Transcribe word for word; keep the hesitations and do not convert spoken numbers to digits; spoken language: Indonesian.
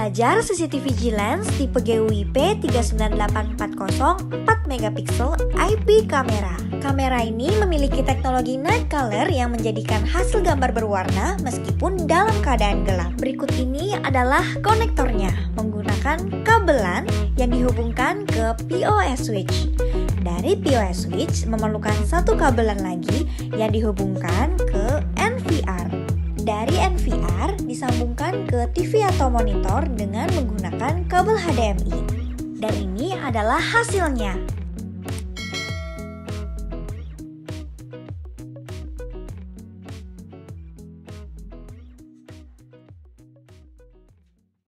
Belajar C C T V G-Lens tipe G U I P tiga sembilan delapan empat nol empat megapiksel I P kamera. Kamera ini memiliki teknologi night color yang menjadikan hasil gambar berwarna meskipun dalam keadaan gelap. Berikut ini adalah konektornya menggunakan kabelan yang dihubungkan ke P O S switch. Dari P O S switch memerlukan satu kabelan lagi yang dihubungkan ke N V R. Dari N V R disambungkan ke T V atau monitor dengan menggunakan kabel H D M I. Dan ini adalah hasilnya.